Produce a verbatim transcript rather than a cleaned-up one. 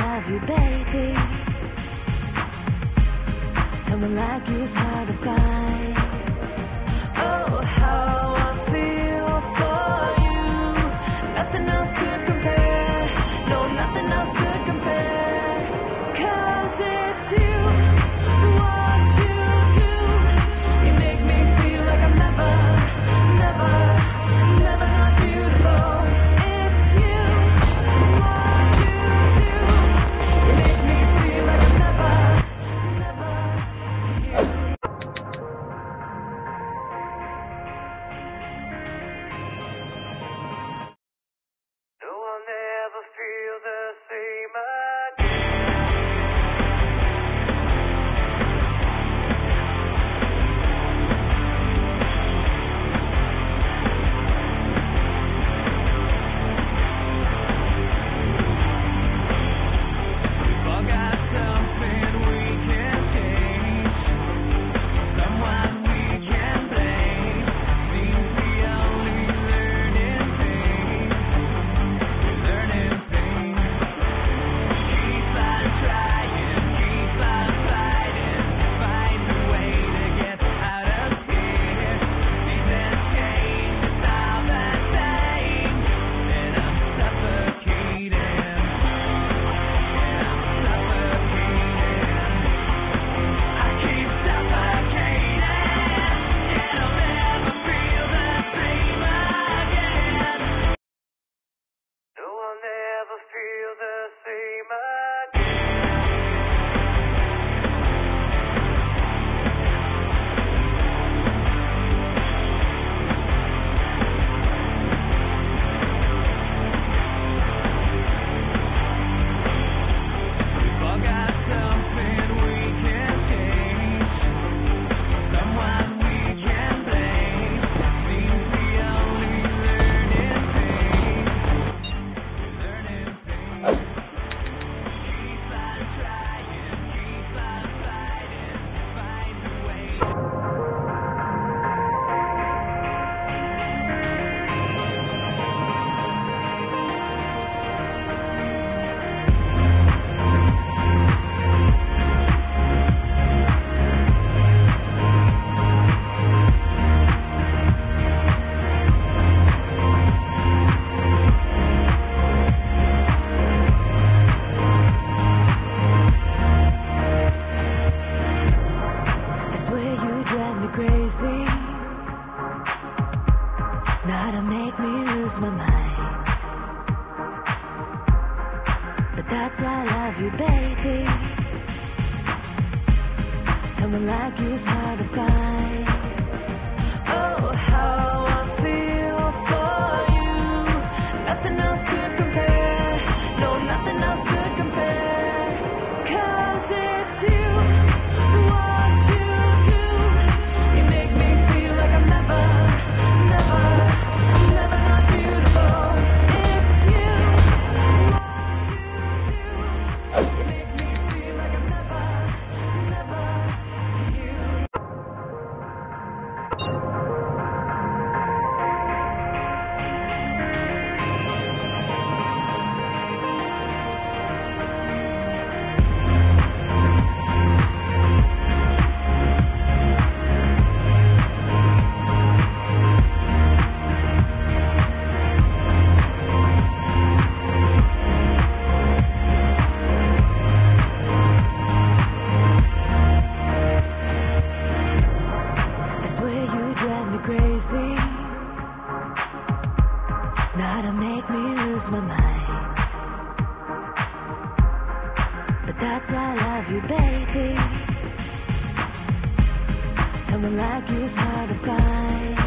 love you, baby. Someone like you's hard to find. Oh, how I feel for you. Nothing else could compare. No, nothing else could compare. 'Cause it's you, what you do. You make me feel like I'm never, never, never not beautiful. It's you, what you do. You make me feel like I'm never, never you. No, I'll never feel the same again. We've all got something we can change, someone we can blame. Seems the only learning thing, learning thing. Keep on trying, keep on fighting, find a way to get out of here. Seasons change, it's all the same, and I'm suffocating, and I'm suffocating. I keep suffocating, and I'll never feel the same again. No, I'll never feel the same again. We've all got something we can change, someone we can blame. Seems the only learning thing, learning thing. Keep on trying, keep on fighting, find a way. I swear you drive me crazy. Now to make me lose my mind. But that's why I love you, baby. Someone like you's hard to find. Oh, how I feel for you. Nothing else could compare. No, nothing else could compare. 'Cause it's you, what you do. You make me feel like I'm never, never, never not beautiful. It's you, what you do. You make me feel like I'm never, never you. I swear you drive me crazy. Now to make me lose my mind. But that's why I love you, baby. Someone like you's hard to find.